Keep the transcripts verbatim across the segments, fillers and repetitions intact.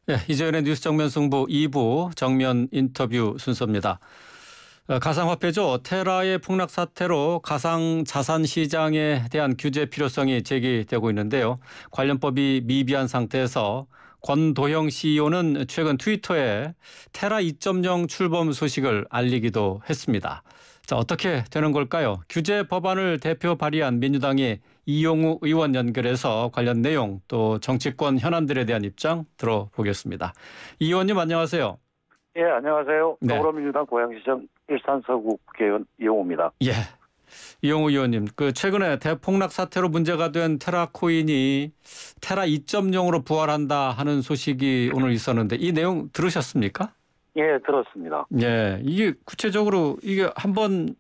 예, 이재현의 뉴스 정면 승부 이 부 정면 인터뷰 순서입니다. 어, 가상화폐죠. 테라의 폭락 사태로 가상자산 시장에 대한 규제 필요성이 제기되고 있는데요. 관련법이 미비한 상태에서 권도형 씨이오는 최근 트위터에 테라 이 점 영 출범 소식을 알리기도 했습니다. 자, 어떻게 되는 걸까요? 규제 법안을 대표 발의한 민주당의 이용우 의원 연결해서 관련 내용 또 정치권 현안들에 대한 입장 들어보겠습니다. 이 의원님 안녕하세요. 예, 안녕하세요. 네. 더불어민주당 고양시청 일산 서구 국회의원 이용우입니다. 예, 이용우 의원님, 그 최근에 대폭락 사태로 문제가 된 테라코인이 테라 이 점 영으로 부활한다 하는 소식이 오늘 있었는데 이 내용 들으셨습니까? 예, 들었습니다. 예, 이게 구체적으로 이게 한번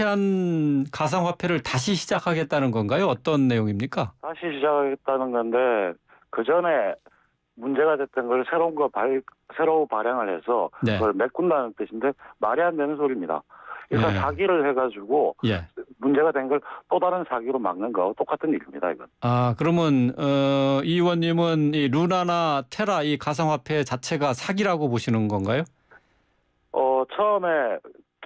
실패한 가상화폐를 다시 시작하겠다는 건가요? 어떤 내용입니까? 다시 시작하겠다는 건데 그 전에 문제가 됐던 걸 새로운 거 발, 새로 발행을 해서 네. 그걸 메꾼다는 뜻인데 말이 안 되는 소리입니다. 그러니까 예. 사기를 해가지고 예. 문제가 된 걸 또 다른 사기로 막는 거하고 똑같은 일입니다, 이건. 아, 그러면 어, 이 의원님은 이 루나나 테라 이 가상화폐 자체가 사기라고 보시는 건가요? 어, 처음에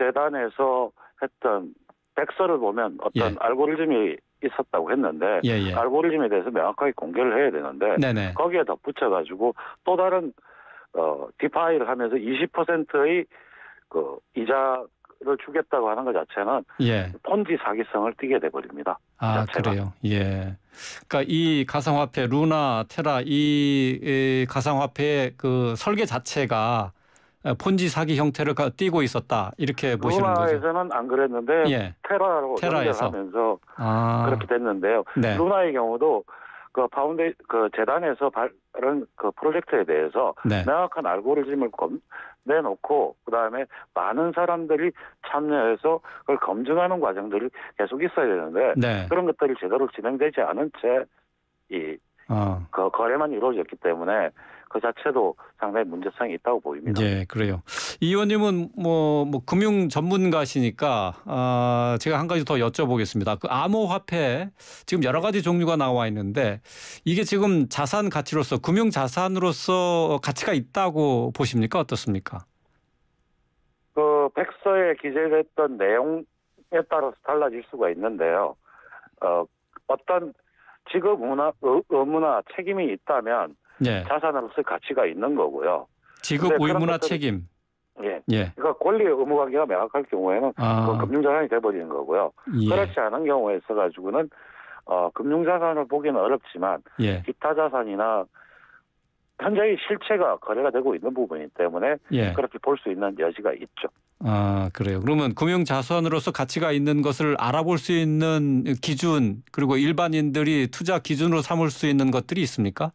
재단에서 했던 백서를 보면 어떤 예. 알고리즘이 있었다고 했는데 예, 예. 알고리즘에 대해서 명확하게 공개를 해야 되는데 네네. 거기에 덧붙여가지고 또 다른 어, 디파이를 하면서 이십 퍼센트의 그 이자를 주겠다고 하는 것 자체는 예. 폰지 사기성을 띠게 돼버립니다. 아, 자체가. 그래요. 예. 그러니까 이 가상화폐 루나 테라 이, 이 가상화폐의 그 설계 자체가 폰지 사기 형태를 가- 띠고 있었다 이렇게 보시는 거죠. 루나에서는 안 그랬는데 예. 테라로 테라에서. 연결하면서 아, 그렇게 됐는데요. 네. 루나의 경우도 그 파운데 그 재단에서 발은 그 프로젝트에 대해서 네. 명확한 알고리즘을 검, 내놓고 그 다음에 많은 사람들이 참여해서 그걸 검증하는 과정들이 계속 있어야 되는데 네. 그런 것들이 제대로 진행되지 않은 채 이 어. 그 거래만 이루어졌기 때문에 그 자체도 상당히 문제성이 있다고 보입니다. 예, 그래요. 이 의원님은 뭐, 뭐 금융 전문가시니까 아, 제가 한 가지 더 여쭤보겠습니다. 그 암호화폐 지금 여러 가지 종류가 나와 있는데 이게 지금 자산 가치로서 금융 자산으로서 가치가 있다고 보십니까? 어떻습니까? 그 백서에 기재됐던 내용에 따라서 달라질 수가 있는데요. 어, 어떤 직업 의무나, 의- 의무나 책임이 있다면 예. 자산으로서 가치가 있는 거고요. 지급 근데 그런 의무나 것들이- 책임. 예. 예. 그러니까 권리 의무 관계가 명확할 경우에는 아, 그건 금융자산이 돼버리는 거고요. 예. 그렇지 않은 경우에 있어가지고는 어, 금융자산을 보기는 어렵지만 예. 기타 자산이나 현재의 실체가 거래가 되고 있는 부분이기 때문에 예. 그렇게 볼 수 있는 여지가 있죠. 아, 그래요. 그러면 금융 자산으로서 가치가 있는 것을 알아볼 수 있는 기준 그리고 일반인들이 투자 기준으로 삼을 수 있는 것들이 있습니까?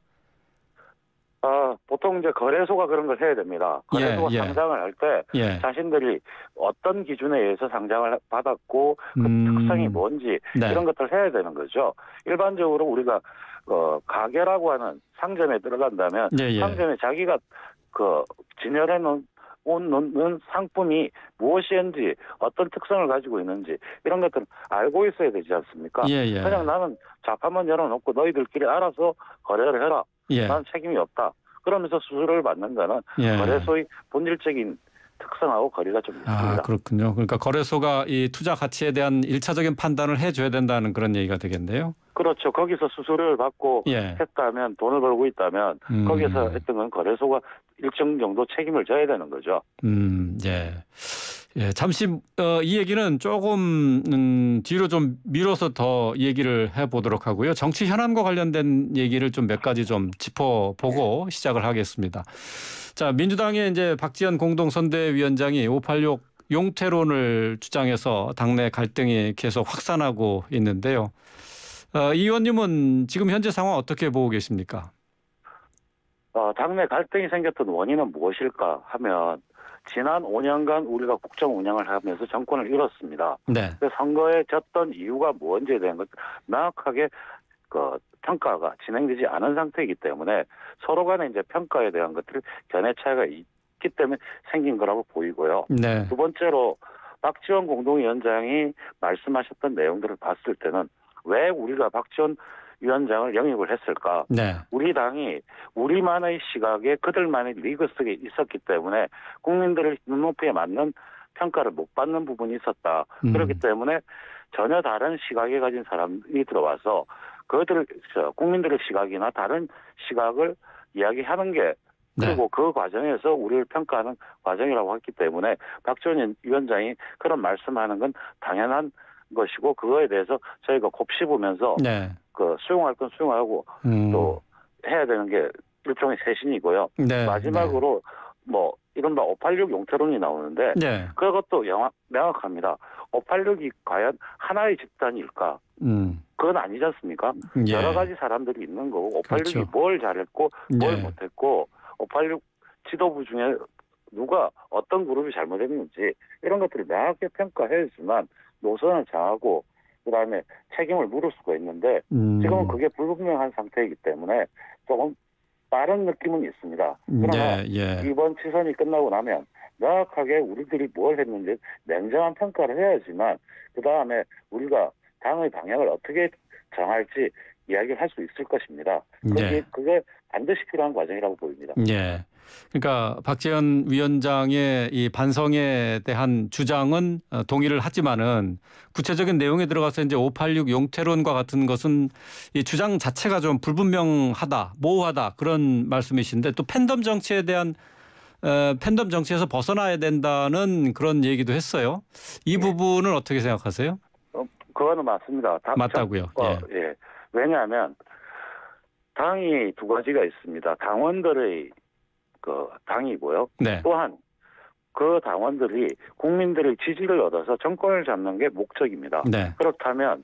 아, 보통 이제 거래소가 그런 걸 해야 됩니다. 거래소가 예, 예. 상장을 할 때 예. 자신들이 어떤 기준에 의해서 상장을 받았고 그 음, 특성이 뭔지 네. 이런 것들을 해야 되는 거죠. 일반적으로 우리가 어, 가게라고 하는 상점에 들어간다면 예, 예. 상점에 자기가 그 진열해 놓은 놓는 상품이 무엇이었는지 어떤 특성을 가지고 있는지 이런 것들을 알고 있어야 되지 않습니까? 예, 예. 그냥 나는 자판만 열어놓고 너희들끼리 알아서 거래를 해라. 예. 난 책임이 없다. 그러면서 수수료를 받는 거는 예. 거래소의 본질적인 특성하고 거리가 좀 있습니다. 아, 그렇군요. 그러니까 거래소가 이 투자 가치에 대한 일차적인 판단을 해줘야 된다는 그런 얘기가 되겠네요. 그렇죠. 거기서 수수료를 받고 예. 했다면 돈을 벌고 있다면 음. 거기서 했던 건 거래소가 일정 정도 책임을 져야 되는 거죠. 음, 예. 예, 잠시 어, 이 얘기는 조금 음, 뒤로 좀 미뤄서 더 얘기를 해보도록 하고요. 정치 현안과 관련된 얘기를 좀 몇 가지 좀 짚어보고 시작을 하겠습니다. 자, 민주당의 이제 박지원 공동선대위원장이 오팔육 용태론을 주장해서 당내 갈등이 계속 확산하고 있는데요. 어, 이 의원님은 지금 현재 상황 어떻게 보고 계십니까? 어, 당내 갈등이 생겼던 원인은 무엇일까 하면 지난 오 년간 우리가 국정 운영을 하면서 정권을 잃었습니다. 네. 그 선거에 졌던 이유가 뭔지에 대한 것 명확하게 그 평가가 진행되지 않은 상태이기 때문에 서로 간에 이제 평가에 대한 것들 견해 차이가 있기 때문에 생긴 거라고 보이고요. 네. 두 번째로 박지원 공동위원장이 말씀하셨던 내용들을 봤을 때는 왜 우리가 박지원 위원장을 영입을 했을까? 네. 우리 당이 우리만의 시각에 그들만의 리그 속에 있었기 때문에 국민들의 눈높이에 맞는 평가를 못 받는 부분이 있었다. 음. 그렇기 때문에 전혀 다른 시각에 가진 사람이 들어와서 그들 국민들의 시각이나 다른 시각을 이야기하는 게 그리고 네. 그 과정에서 우리를 평가하는 과정이라고 했기 때문에 박지원 위원장이 그런 말씀하는 건 당연한 것이고 그거에 대해서 저희가 곱씹으면서 네. 그 수용할 건 수용하고 음. 또 해야 되는 게 일종의 쇄신이고요. 네. 마지막으로 뭐 이른바 오팔육 용태론이 나오는데 네. 그것도 영화, 명확합니다. 오팔육이 과연 하나의 집단일까? 음. 그건 아니지 않습니까? 예. 여러 가지 사람들이 있는 거고 오팔육이 그렇죠. 뭘 잘했고 뭘 네. 못했고 오팔육 지도부 중에 누가 어떤 그룹이 잘못했는지 이런 것들을 명확히 평가해야지만 노선을 정하고 그다음에 책임을 물을 수가 있는데 음. 지금은 그게 불분명한 상태이기 때문에 조금 빠른 느낌은 있습니다. 그러나 예. 예. 이번 치선이 끝나고 나면 명확하게 우리들이 뭘 했는지 냉정한 평가를 해야지만 그다음에 우리가 당의 방향을 어떻게 정할지 이야기를 할 수 있을 것입니다. 그게, 네. 그게 반드시 필요한 과정이라고 보입니다. 예. 그러니까 박지원 위원장의 이 반성에 대한 주장은 어, 동의를 하지만은 구체적인 내용에 들어가서 이제 오팔육 용태론과 같은 것은 이 주장 자체가 좀 불분명하다, 모호하다 그런 말씀이신데 또 팬덤 정치에 대한 어, 팬덤 정치에서 벗어나야 된다는 그런 얘기도 했어요. 이 부분은 어떻게 생각하세요? 어, 그거는 맞습니다. 다, 맞다고요. 저, 어, 예. 예. 왜냐하면 당이 두 가지가 있습니다. 당원들의 그 당이고요. 네. 또한 그 당원들이 국민들의 지지를 얻어서 정권을 잡는 게 목적입니다. 네. 그렇다면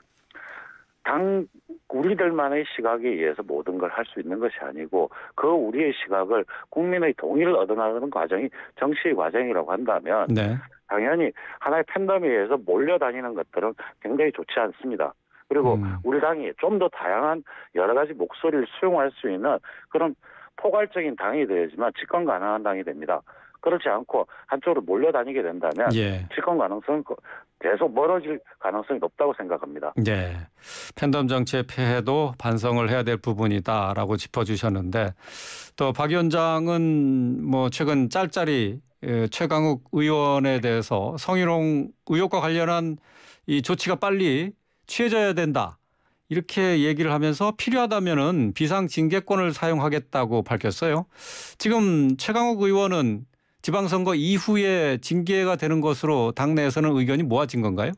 당 우리들만의 시각에 의해서 모든 걸 할 수 있는 것이 아니고 그 우리의 시각을 국민의 동의를 얻어나가는 과정이 정치의 과정이라고 한다면 네. 당연히 하나의 팬덤에 의해서 몰려다니는 것들은 굉장히 좋지 않습니다. 그리고 음. 우리 당이 좀 더 다양한 여러 가지 목소리를 수용할 수 있는 그런 포괄적인 당이 되어야지만 집권 가능한 당이 됩니다. 그렇지 않고 한쪽으로 몰려다니게 된다면 예. 집권 가능성은 계속 멀어질 가능성이 높다고 생각합니다. 네. 팬덤 정치의 폐해도 반성을 해야 될 부분이다라고 짚어주셨는데 또 박 위원장은 뭐 최근 짤짤이 최강욱 의원에 대해서 성희롱 의혹과 관련한 이 조치가 빨리 취해져야 된다. 이렇게 얘기를 하면서 필요하다면은 비상징계권을 사용하겠다고 밝혔어요. 지금 최강욱 의원은 지방선거 이후에 징계가 되는 것으로 당내에서는 의견이 모아진 건가요?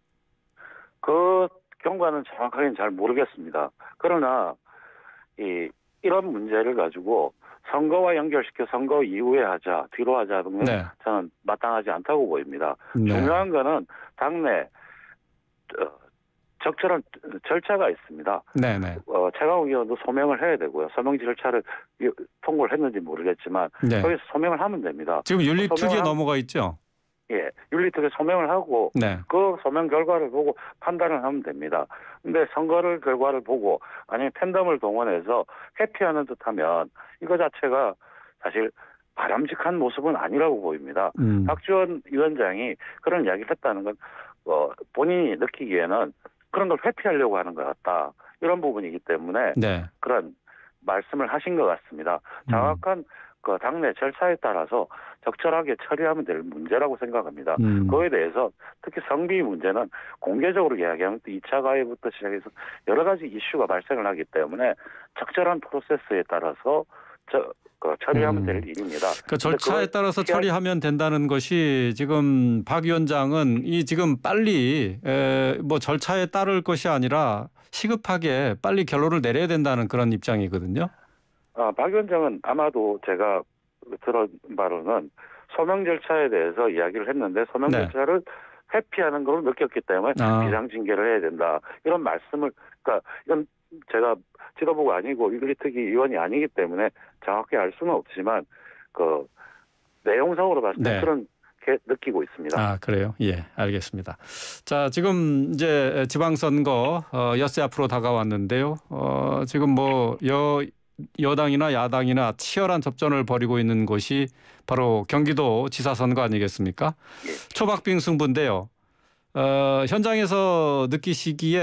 그 경과는 정확하게는 잘 모르겠습니다. 그러나 이 이런 문제를 가지고 선거와 연결시켜 선거 이후에 하자, 뒤로 하자는 네. 저는 마땅하지 않다고 보입니다. 네. 중요한 거는 당내 어, 적절한 절차가 있습니다. 네네. 어, 최강욱 의원도 소명을 해야 되고요. 소명 절차를 통과를 했는지 모르겠지만 네. 거기서 소명을 하면 됩니다. 지금 윤리특위에 소명을 넘어가 있죠? 예, 윤리특위 소명을 하고 네. 그 소명 결과를 보고 판단을 하면 됩니다. 근데 선거를 결과를 보고 아니면 팬덤을 동원해서 회피하는 듯하면 이거 자체가 사실 바람직한 모습은 아니라고 보입니다. 음. 박지원 위원장이 그런 이야기를 했다는 건 어, 본인이 느끼기에는 그런 걸 회피하려고 하는 것 같다. 이런 부분이기 때문에 네. 그런 말씀을 하신 것 같습니다. 정확한 그 당내 절차에 따라서 적절하게 처리하면 될 문제라고 생각합니다. 음. 그거에 대해서 특히 성비 문제는 공개적으로 이야기하면 또 이 차 가해부터 시작해서 여러 가지 이슈가 발생을 하기 때문에 적절한 프로세스에 따라서 저, 그 처리하면 음. 될 일입니다. 그 절차에 그걸 따라서 피할- 처리하면 된다는 것이 지금 박 위원장은 이 지금 빨리 에, 뭐 절차에 따를 것이 아니라 시급하게 빨리 결론을 내려야 된다는 그런 입장이거든요. 아, 박 위원장은 아마도 제가 들은 바로는 소명 절차에 대해서 이야기를 했는데 소명 네. 절차를 회피하는 걸로 느꼈기 때문에 아. 비상징계를 해야 된다. 이런 말씀을 그러니까 이건 제가 지도부가 아니고 윤리특위 위원이 아니기 때문에 정확히 알 수는 없지만 그 내용상으로 봤을 때 네. 그런 게 느끼고 있습니다. 아, 그래요? 예, 알겠습니다. 자, 지금 이제 지방선거 어, 엿새 앞으로 다가왔는데요. 어, 지금 뭐 여, 여당이나 야당이나 치열한 접전을 벌이고 있는 곳이 바로 경기도 지사 선거 아니겠습니까? 예. 초박빙 승부인데요. 어, 현장에서 느끼시기에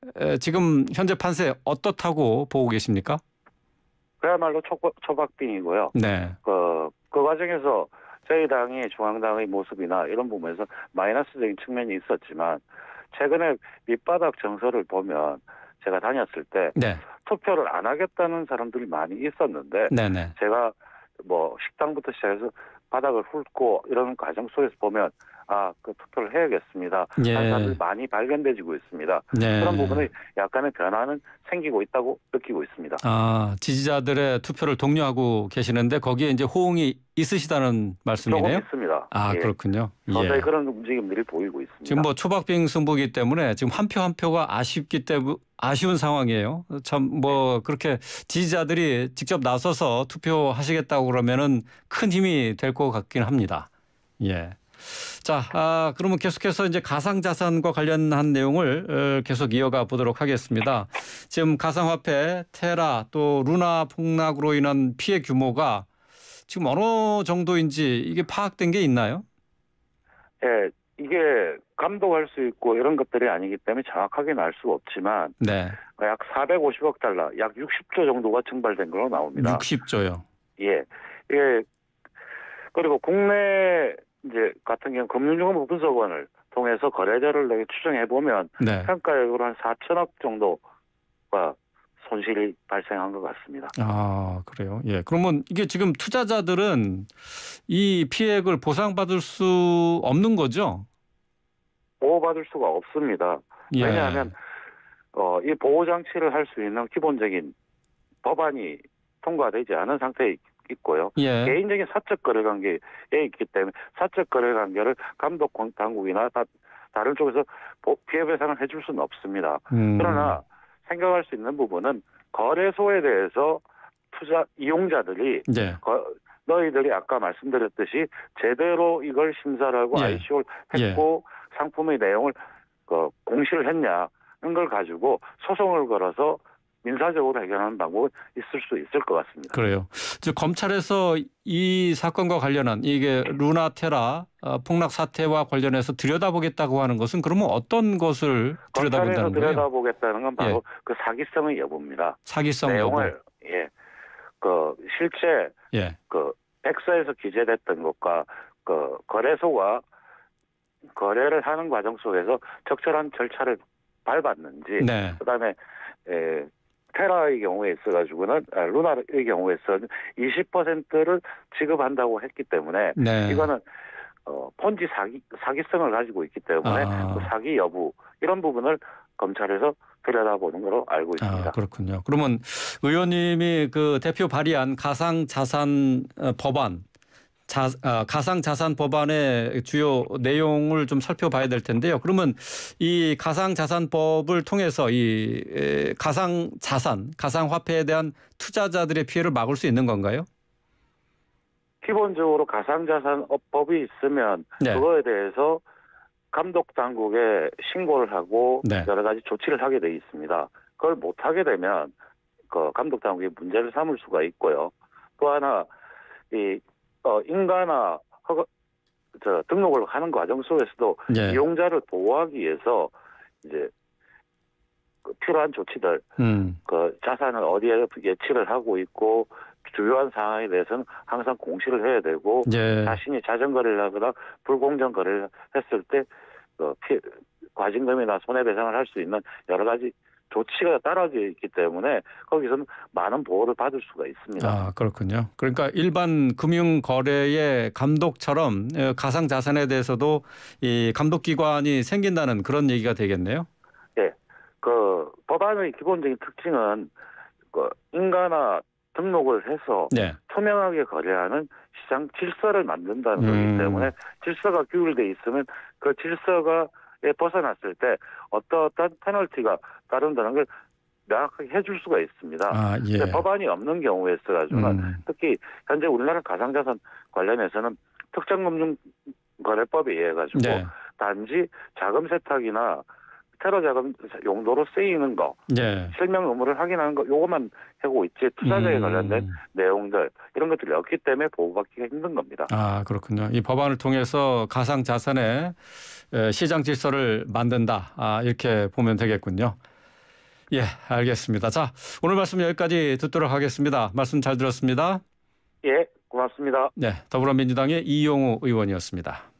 에, 지금 현재 판세 어떻다고 보고 계십니까? 그야말로 초박, 초박빙이고요. 네. 그, 그 과정에서 저희 당이 중앙당의 모습이나 이런 부분에서 마이너스적인 측면이 있었지만 최근에 밑바닥 정서를 보면 제가 다녔을 때 네. 투표를 안 하겠다는 사람들이 많이 있었는데 네네. 제가 뭐 식당부터 시작해서 바닥을 훑고 이런 과정 속에서 보면 아, 그 투표를 해야겠습니다. 예. 하는 사람들이 많이 발견되지고 있습니다. 네. 그런 부분에 약간의 변화는 생기고 있다고 느끼고 있습니다. 아, 지지자들의 투표를 독려하고 계시는데 거기에 이제 호응이 있으시다는 말씀이네요. 조금 있습니다. 아, 예. 그렇군요. 서서히 예. 그런 움직임들이 보이고 있습니다. 지금 뭐 초박빙 승부기 때문에 지금 한 표 한 표가 아쉽기 때문에 아쉬운 상황이에요. 참 뭐 그렇게 지지자들이 직접 나서서 투표하시겠다고 그러면은 큰 힘이 될 것 같긴 합니다. 예. 자, 아, 그러면 계속해서 이제 가상자산과 관련한 내용을 어, 계속 이어가 보도록 하겠습니다. 지금 가상화폐, 테라 또 루나 폭락으로 인한 피해 규모가 지금 어느 정도인지 이게 파악된 게 있나요? 예, 이게 감독할 수 있고 이런 것들이 아니기 때문에 정확하게는 알 수가 없지만 네. 약 사백오십억 달러, 약 육십 조 정도가 증발된 걸로 나옵니다. 육십 조요. 예, 예. 그리고 국내 이제 같은 경우 금융정보 분석원을 통해서 거래자를 추정해 보면 네. 평가액으로 한 사천억 정도가 손실이 발생한 것 같습니다. 아, 그래요. 예. 그러면 이게 지금 투자자들은 이 피해액을 보상받을 수 없는 거죠? 보호받을 수가 없습니다. 예. 왜냐하면 어, 이 보호 장치를 할 수 있는 기본적인 법안이 통과되지 않은 상태에 있고요. 예. 개인적인 사적 거래 관계에 있기 때문에 사적 거래 관계를 감독 당국이나 다, 다른 쪽에서 피해 배상을 해줄 수는 없습니다. 음. 그러나 생각할 수 있는 부분은 거래소에 대해서 투자 이용자들이 예. 거, 너희들이 아까 말씀드렸듯이 제대로 이걸 심사를 하고 예. 아이씨오를 했고 예. 상품의 내용을 그 공시를 했냐는 걸 가지고 소송을 걸어서 민사적으로 해결하는 방법은 있을 수 있을 것 같습니다. 그래요. 즉 검찰에서 이 사건과 관련한 이게 루나 테라 폭락 사태와 관련해서 들여다보겠다고 하는 것은 그러면 어떤 것을 들여다본다는 거예요? 들여다보겠다는 건 바로 예. 그 사기성의 여부입니다. 사기성 내용을 여부. 예, 그 실제 예. 그 백서에서 기재됐던 것과 그 거래소가 거래를 하는 과정 속에서 적절한 절차를 밟았는지, 네. 그다음에 에, 테라의 경우에 있어가지고는 아, 루나의 경우에 있어는 이십 퍼센트를 지급한다고 했기 때문에 네. 이거는 어, 폰지 사기 사기성을 가지고 있기 때문에 아. 그 사기 여부 이런 부분을 검찰에서 들여다보는 걸로 알고 있습니다. 아, 그렇군요. 그러면 의원님이 그 대표 발의한 가상자산 법안, 자, 아, 가상자산 법안의 주요 내용을 좀 살펴봐야 될 텐데요. 그러면 이 가상자산법을 통해서 이 에, 가상자산, 가상화폐에 대한 투자자들의 피해를 막을 수 있는 건가요? 기본적으로 가상자산법이 있으면 네. 그거에 대해서 감독 당국에 신고를 하고 네. 여러 가지 조치를 하게 돼 있습니다. 그걸 못 하게 되면 그 감독 당국이 문제를 삼을 수가 있고요. 또 하나 이 어, 인가나 허가, 저 등록을 하는 과정 속에서도 네. 이용자를 보호하기 위해서 이제 그 필요한 조치들, 음. 그 자산을 어디에 예치를 하고 있고 주요한 사항에 대해서는 항상 공시를 해야 되고 예. 자신이 자전거래를 하거나 불공정 거래를 했을 때 그 피, 과징금이나 손해배상을 할 수 있는 여러 가지 조치가 따라져 있기 때문에 거기서는 많은 보호를 받을 수가 있습니다. 아, 그렇군요. 그러니까 일반 금융 거래의 감독처럼 가상자산에 대해서도 이 감독기관이 생긴다는 그런 얘기가 되겠네요. 네, 그 법안의 기본적인 특징은 그 인가나 등록을 해서 네. 투명하게 거래하는 시장 질서를 만든다는 음. 거기 때문에 질서가 규율돼 있으면 그 질서가에 벗어났을 때 어떠한 페널티가 따른다는 걸 명확하게 해줄 수가 있습니다. 아, 예. 법안이 없는 경우에 있어가지고는 음. 특히 현재 우리나라 가상자산 관련해서는 특정금융거래법에 의해 가지고 네. 단지 자금 세탁이나 테러 자금 용도로 쓰이는 거, 네. 실명 의무를 확인하는 거, 요것만 하고 있지 투자자에 음. 관련된 내용들 이런 것들이 없기 때문에 보호받기가 힘든 겁니다. 아, 그렇군요. 이 법안을 통해서 가상자산의 시장 질서를 만든다. 아, 이렇게 보면 되겠군요. 예, 알겠습니다. 자, 오늘 말씀 여기까지 듣도록 하겠습니다. 말씀 잘 들었습니다. 예, 고맙습니다. 네, 더불어민주당의 이용우 의원이었습니다.